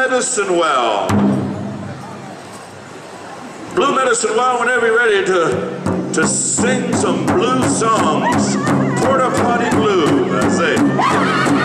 Medicine Well. Blue Medicine Well, whenever you're ready to sing some blues songs. Porta Potty Blue, that's it.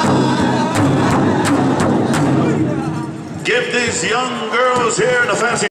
Give these young girls here in the fancy